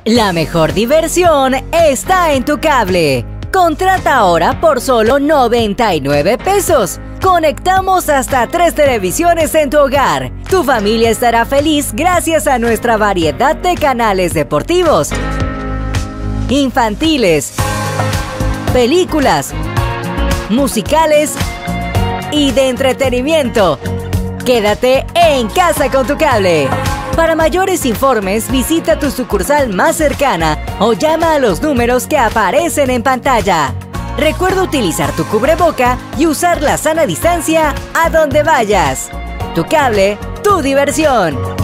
La mejor diversión está en tu cable. Contrata ahora por solo 99 pesos. Conectamos hasta 3 televisiones en tu hogar. Tu familia estará feliz gracias a nuestra variedad de canales deportivos, infantiles, películas, musicales y de entretenimiento. Quédate en casa con tu cable. Para mayores informes, visita tu sucursal más cercana o llama a los números que aparecen en pantalla. Recuerda utilizar tu cubreboca y usar la sana distancia a donde vayas. Tu cable, tu diversión.